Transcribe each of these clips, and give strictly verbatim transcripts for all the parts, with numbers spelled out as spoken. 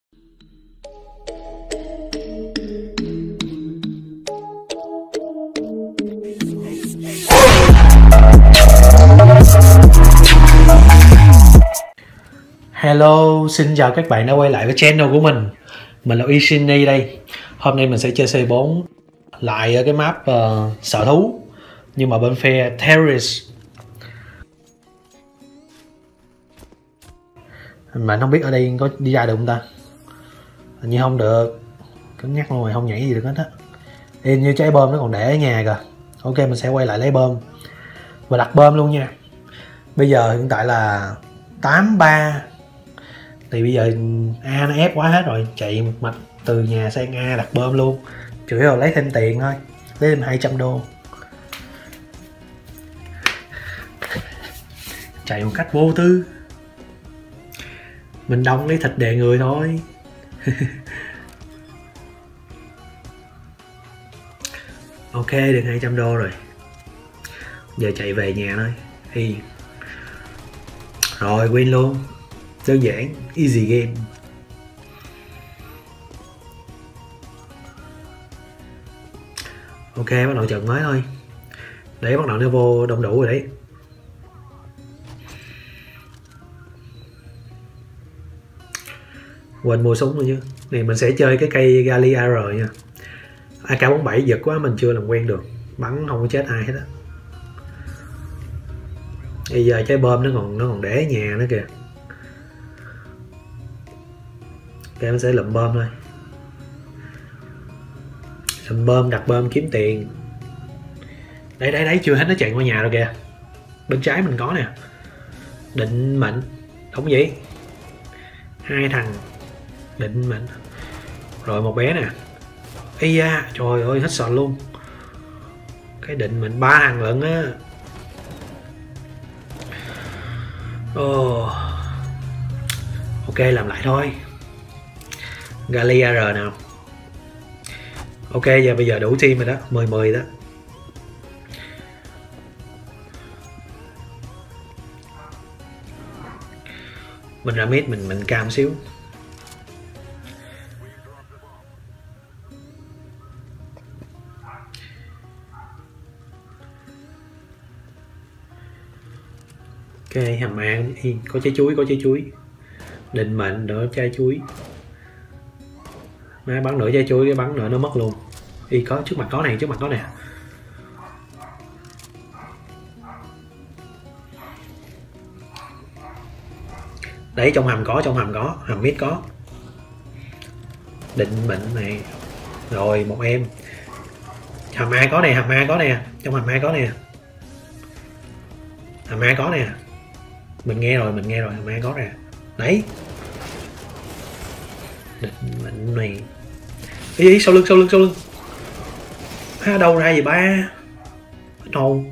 Hello, xin chào các bạn đã quay lại với channel của mình. Mình là Ishini đây. Hôm nay mình sẽ chơi xê bốn lại ở cái map uh, sở thú, nhưng mà bên phe Terrorist. Mà không biết ở đây có đi ra được không ta? Hình như không được. Cứng nhắc luôn rồi, không nhảy gì được hết á. Hình như trái bom nó còn để ở nhà kìa. Ok, mình sẽ quay lại lấy bom và đặt bom luôn nha. Bây giờ hiện tại là tám ba. Thì bây giờ A nó ép quá hết rồi, chạy một mạch từ nhà sang A đặt bom luôn, chủ yếu là lấy thêm tiền thôi, lấy thêm hai trăm đô, chạy một cách vô tư. Mình đông lấy thịt đè người thôi. Ok, được hai trăm đô rồi, giờ chạy về nhà thôi. Thì rồi win luôn, đơn giản, easy game. Ok, bắt đầu trận mới thôi. Đấy, bắt đầu nó vô đông đủ rồi đấy. Quên mua súng rồi chứ. Này mình sẽ chơi cái cây Gali a rờ nha. A K bốn bảy giật quá, mình chưa làm quen được, bắn không có chết ai hết á. Bây giờ trái bom nó còn nó còn để ở nhà nữa kìa. Ok, mình sẽ lụm bom thôi. Lụm bom, đặt bom, kiếm tiền. Đấy đấy đấy, chưa hết nó chạy qua nhà rồi kìa. Bên trái mình có nè. Định mệnh. Đúng vậy. Hai thằng định mệnh. Rồi một bé nè. Ây da, trời ơi, hết sợ luôn. Cái định mệnh ba thằng lận á. Oh. Ok, làm lại thôi. Gali a rờ nào. Ok, giờ bây giờ đủ team rồi đó, mười mười đó. Mình ra mid, mình mình cam xíu. Ok, hầm an có trái chuối, có trái chuối. Định mệnh đỡ trái chuối. Má bắn nửa trái chuối, cái bắn nữa nó mất luôn. Y có trước mặt có này, trước mặt có nè. Đấy, trong hầm có, trong hầm có, hầm mid có. Định mệnh này. Rồi một em. Hầm A có nè, hầm A có nè, trong hầm A có nè. Hầm A có nè. Mình nghe rồi, mình nghe rồi, hầm A có nè. Đấy. Định mệnh này. Ý, ý sau lưng, sau lưng, sau lưng. À, đâu ra gì ba. Hồn.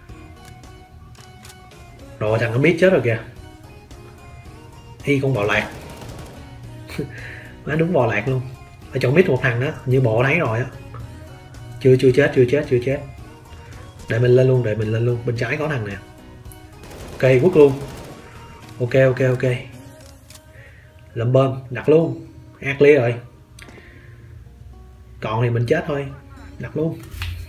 Rồi thằng nó biết chết rồi kìa. Ý, con bò lạc. Má đúng bò lạc luôn. Ở chỗ mít một thằng đó, như bộ thấy rồi á. Chưa chưa chết, chưa chết, chưa chết. Để mình lên luôn, để mình lên luôn. Bên trái có thằng nè. Ok, quất luôn. Ok, ok, ok. Lượm bơm, đặt luôn. A clear rồi. Còn thì mình chết thôi, đặt luôn.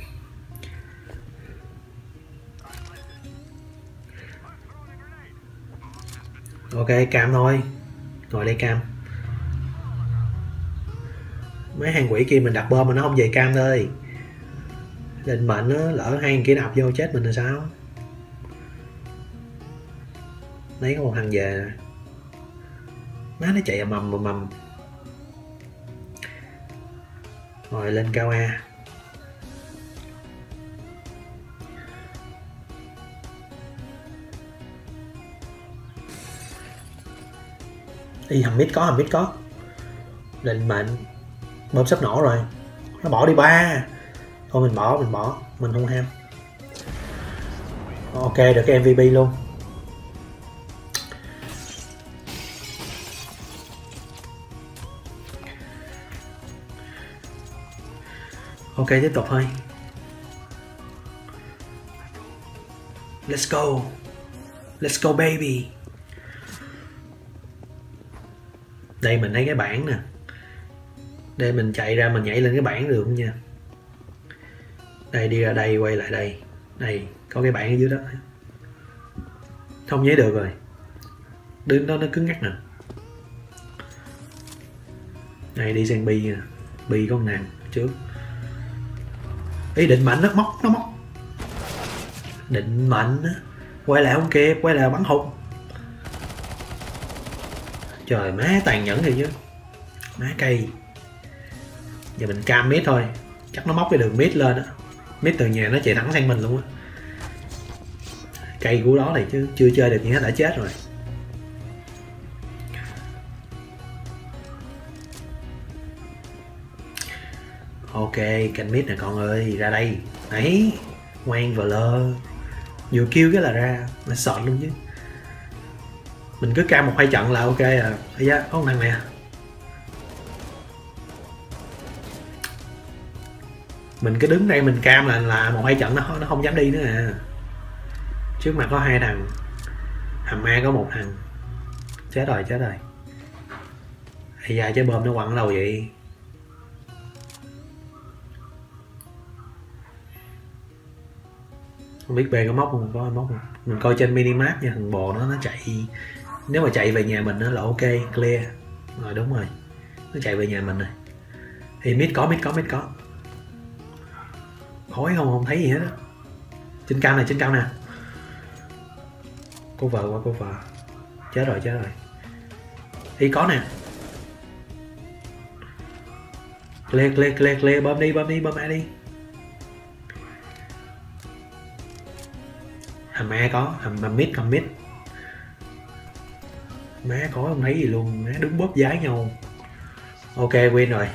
Ok, cam thôi. Ngồi đây cam. Mấy hàng quỷ kia mình đặt bom mà nó không về cam thôi. Định mệnh nó lỡ hai thằng kia đập vô chết mình là sao? Đấy, có một thằng về. Má nó chạy mầm mầm mầm. Rồi lên cao A. Đi hầm mid có, hầm mid có. Định mệnh. Bom sắp nổ rồi. Nó bỏ đi ba. Thôi mình bỏ, mình bỏ, mình không ham. Ok, được cái em vê pê luôn. Ok, tiếp tục thôi. Let's go. Let's go baby. Đây mình thấy cái bảng nè, để mình chạy ra mình nhảy lên cái bảng được không nha. Đây, đi ra đây quay lại đây, đây có cái bảng ở dưới đó, không nhảy được rồi, đứng đó nó cứng ngắc nè. Này đi sang bi nè, bi có con nàng trước. Ý định mệnh nó móc, nó móc định mệnh á, quay lại không kịp, quay lại bắn hụt. Trời má tàn nhẫn thì chứ, má cây. Giờ mình cam mid thôi, chắc nó móc cái đường mid lên á, mid từ nhà nó chạy thẳng sang mình luôn á. Cây của đó này chứ chưa chơi được gì hết đã chết rồi. Ok, canh mid nè con ơi, ra đây. Đấy, ngoan vờ lơ. Vừa kêu cái là ra, mà sợ luôn chứ. Mình cứ cam một hai trận là ok à. Ây da, có con thằng nè. Mình cứ đứng đây mình cam là là một hai trận nó nó không dám đi nữa à. Trước mặt có hai thằng, hầm A có một thằng. Chết rồi, chết rồi. Ây da, trái bom nó quăng ở đâu vậy? Không biết B có móc không, có móc không? Mình coi trên minimap nha, thằng bò nó nó chạy, nếu mà chạy về nhà mình nó là ok, clear. Rồi đúng rồi, nó chạy về nhà mình rồi. Thì mid có, mid có, mid có. Khói không, không thấy gì hết á. Trên cao này, trên cao nè. Cô vợ qua, cô vợ. Chết rồi, chết rồi. Thì có nè. Clear, clear, clear, clear, bơm đi, bơm đi, bơm A đi. Hầm A có, hầm, hầm mid, hầm mid. Má có không thấy gì luôn, má đứng bóp giái nhau. Ok, win rồi.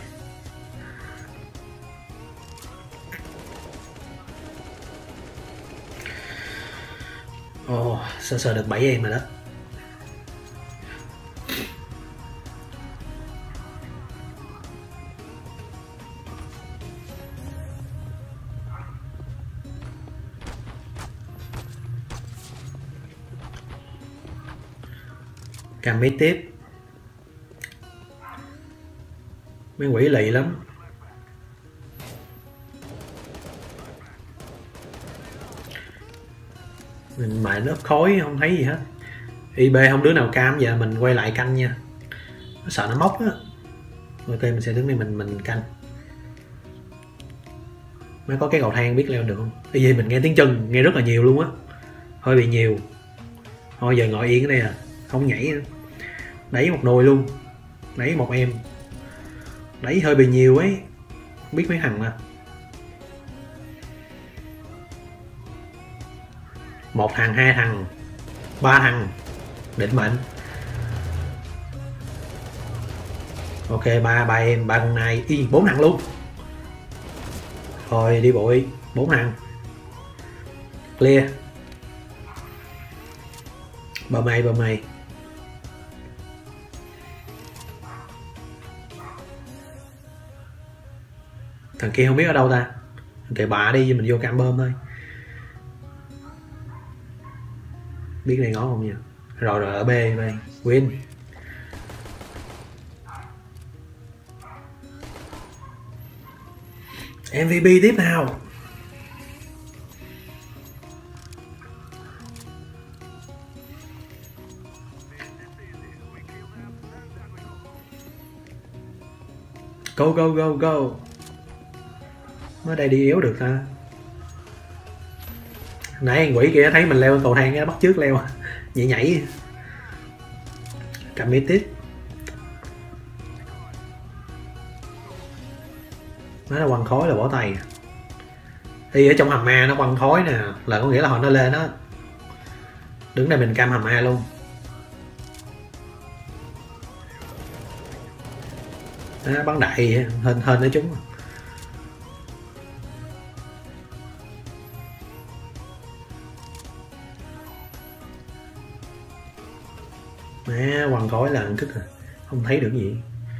Ồ, oh, sơ sơ được bảy em rồi đó. Cầm mid tiếp. Mấy quỷ lì lắm. Mình mày lớp khói không thấy gì hết. i bê không đứa nào cam, giờ mình quay lại canh nha. Nó sợ nó móc á. Ok, mình sẽ đứng đây mình mình canh. Mới có cái cầu thang biết leo được không? Cái gì mình nghe tiếng chân, nghe rất là nhiều luôn á. Hơi bị nhiều. Thôi giờ ngồi yên ở đây à, không nhảy nữa. Đẩy một nồi luôn. Đẩy một em. Đẩy hơi bị nhiều ấy. Không biết mấy thằng nè. Một thằng, hai thằng, ba thằng. Định mệnh. Ok, ba ba em, ba con này, y bốn thằng luôn. Thôi đi bụi, bốn thằng. Clear. Bờ mày, bờ mày. Thằng kia không biết ở đâu ta. Kệ bà đi, mình vô cam bơm thôi. Biết này ngó không nha. Rồi rồi, ở B, B. Win. em vê pê tiếp nào. Go go go go. Mới đây đi yếu được ta. Nãy quỷ kia thấy mình leo cầu thang cái bắt trước leo. Nhảy nhảy. Cầm mid tiếp. Nó là quăng khói là bỏ tay. Thì ở trong hầm A nó quăng khói nè, là có nghĩa là họ nó lên đó. Đứng đây mình cam hầm A luôn. Đó, bắn đại hên hên nó trúng. Má quăng khói là ăn kích à, không thấy được gì.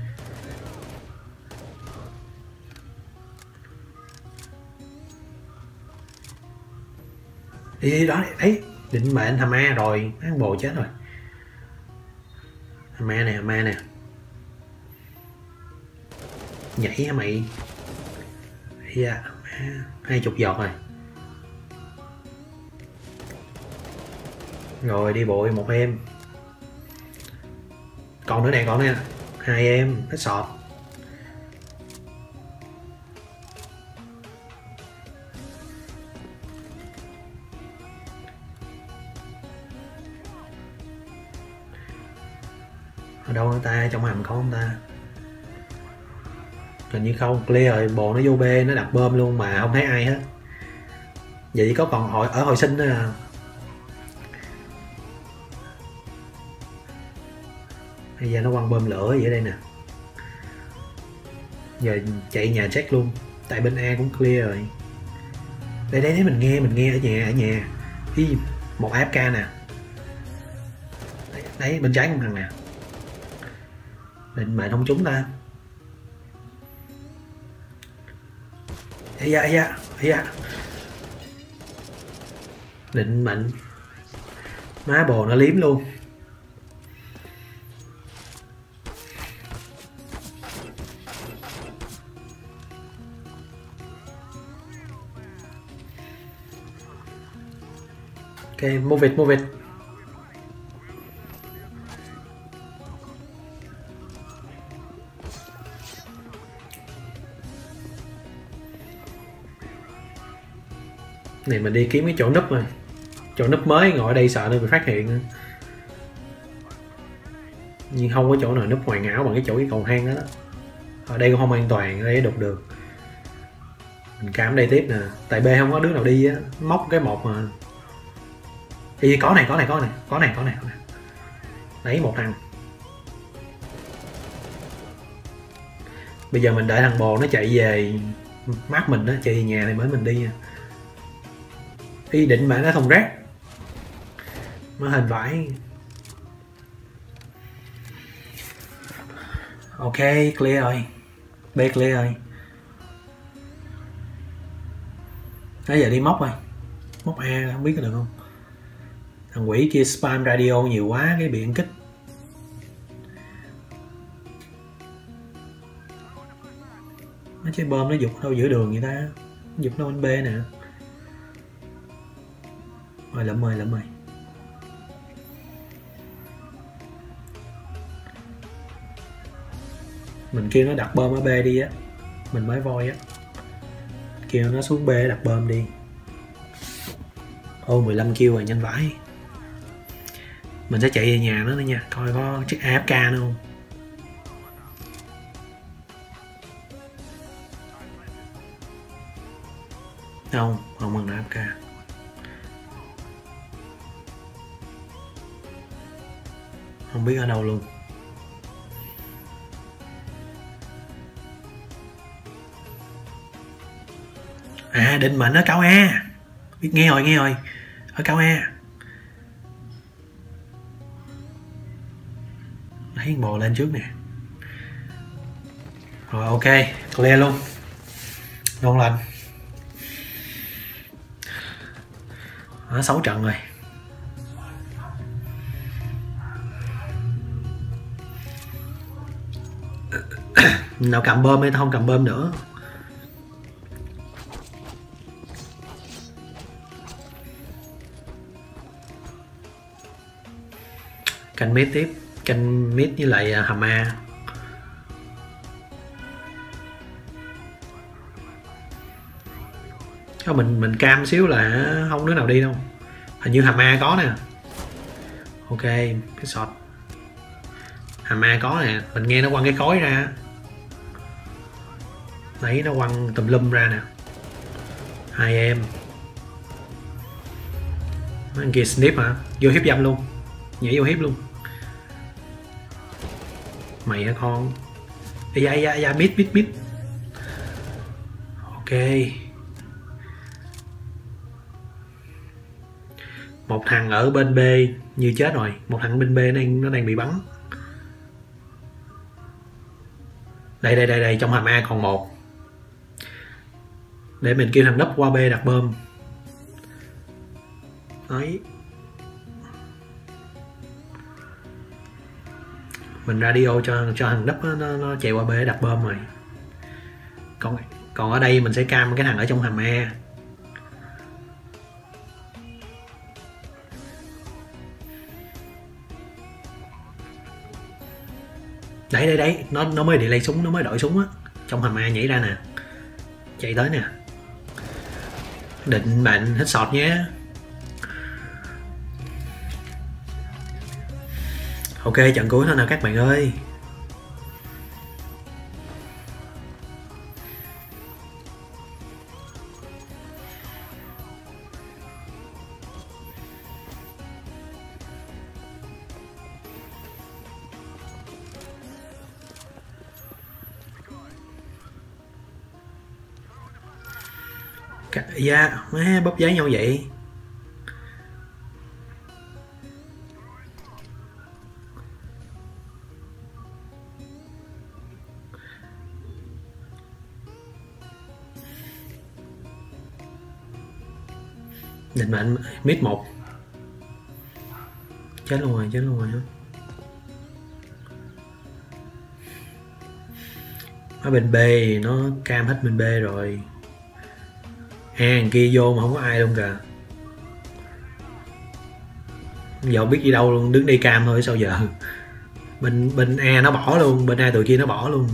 Đi đó đấy, định mệnh hầm A rồi, ăn bồ chết rồi. Hầm A nè, hầm A nè. Nhảy hả mày? Yeah. Hai chục giọt rồi. Rồi đi bụi một em. Còn nữa nè, còn nè. Hai em, hết sọt. Ở đâu nữa ta? Trong hầm có không ta? Hình như không. Clear rồi, bộ nó vô B, nó đặt bơm luôn mà không thấy ai hết. Vậy chỉ có còn hội ở hồi sinh thôi à. Bây giờ nó quăng bơm lửa vậy ở đây nè. Giờ chạy nhà check luôn. Tại bên A cũng clear rồi. Đây đấy, đấy mình nghe, mình nghe ở nhà, ở nhà. Ý, một a ép ca nè. Đấy, đấy bên trái con thằng nè. Định mệnh không trúng ta. Ây da, ây da, ây da. Định mệnh. Má bồ nó liếm luôn. Ok, move it, move it. Này mình đi kiếm cái chỗ núp rồi. Chỗ núp mới ngồi ở đây sợ nó bị phát hiện. Nhưng không có chỗ nào núp hoàn hảo bằng cái chỗ cái cầu thang đó. Ở đây cũng không an toàn, ở đây đục được. Mình cam đây tiếp nè. Tại B không có đứa nào đi á, móc cái một mà. Thì có này, có này, có này, có này, có này, có này. Đấy một thằng. Bây giờ mình đợi thằng bồ nó chạy về mát mình đó, chạy về nhà này mới mình đi nha. Ý định mà nó thùng rác. Nó hình vải. Ok, clear rồi. B clear rồi. Bây giờ đi móc rồi. Móc A không biết có được không. Thằng quỷ kia spam radio nhiều quá cái bị ăn kích. Nó trái bom nó dục đâu giữa đường vậy ta. Nó dục đâu bên B nè. Rồi lụm rồi, lụm rồi. Mình kêu nó đặt bom ở B đi á. Mình mới voi á. Kêu nó xuống B đặt bom đi. Ô mười lăm kill rồi, nhanh vãi. Mình sẽ chạy về nhà nó nữa nha. Coi có chiếc a ép ca nữa không. Không, không bằng a ép ca. Không biết ở đâu luôn. À định mệnh ở cao A. Biết nghe rồi, nghe rồi. Ở cao A. Lấy bò lên trước nè. Rồi ok, clear luôn. Ngon lành. Nó sáu trận rồi. Nào cầm bơm hay không cầm bơm nữa. Canh mid tiếp. Canh mid với lại hầm A. Có mình mình cam xíu là không đứa nào đi đâu. Hình như hầm A có nè. Ok, cái shot. Hầm A có nè, mình nghe nó quăng cái khói ra. Đấy nó quăng tùm lum ra nè. Hai em. Anh kia snip hả? Vô hiếp dâm luôn. Nhảy vô hiếp luôn. Mày hả con? Ây da, ây da, ây da, mid, mid, mid. Ok. Một thằng ở bên B như chết rồi. Một thằng bên B nó đang, nó đang bị bắn. Đây, đây, đây, đây. Trong hầm A còn một. Để mình kêu thằng nấp qua B đặt bơm. Đấy. Mình radio cho cho thằng nấp nó, nó chạy qua B đặt bơm rồi. còn còn ở đây mình sẽ cam cái thằng ở trong hầm A. Đấy đấy đấy, nó nó mới delay súng, nó mới đổi súng á, trong hầm A nhảy ra nè, chạy tới nè, định mệnh hit shot nhé. Ok, trận cuối thôi nào các bạn ơi. Dạ, má bóp giấy nhau vậy. Định mệnh mid một. Chết luôn rồi, chết luôn rồi. Ở bên B nó cam hết bên B rồi. A à, kia vô mà không có ai luôn kìa. Giờ biết đi đâu luôn, đứng đây cam thôi sao giờ. Bên bên A nó bỏ luôn, bên A tụi kia nó bỏ luôn.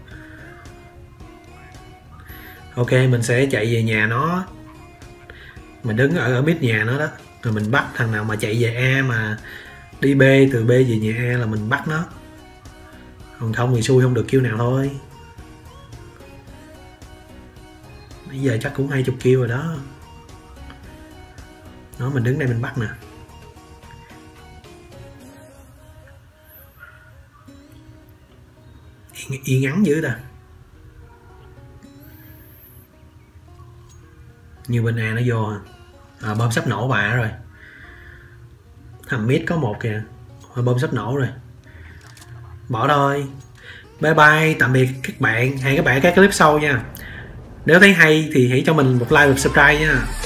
Ok, mình sẽ chạy về nhà nó. Mình đứng ở, ở mid nhà nó đó. Rồi mình bắt thằng nào mà chạy về A mà đi B, từ B về nhà A là mình bắt nó. Còn không thì xui không được kill nào thôi. Bây giờ chắc cũng hai chục kill rồi đó. Đó, mình đứng đây mình bắt nè. Yên, yên ngắn dữ ta. Như bên A nó vô à. À, bom sắp nổ bà rồi. Thằng mid có một kìa. Bom sắp nổ rồi. Bỏ thôi. Bye bye, tạm biệt các bạn. Hẹn các bạn ở các clip sau nha. Nếu thấy hay thì hãy cho mình một like và subscribe nha.